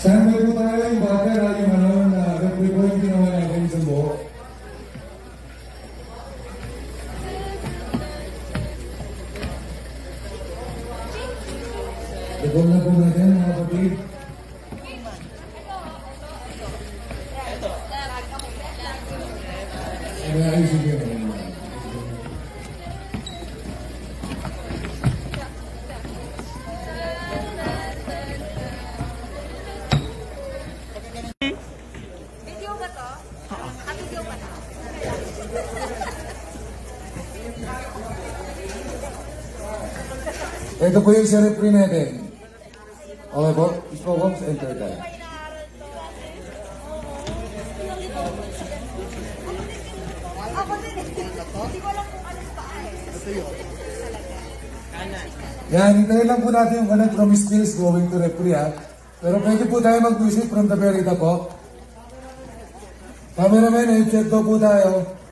Standby po tayo yung batter at yung referee po yung ginawa natin sa buo. Dagol na po natin mga kapatid. Ayusin ko yun. Video ba to? Video ba to? Ito po yung sa referee natin. Okay po? Ispokoms, enter tayo. Ako din. Hindi ko lang kung alas pa eh. Yan, hintayin lang po natin yung connect from skills going to referee ha. Pero pwede po tayo mag-visit from the very top po. Cameraman, headset po tayo.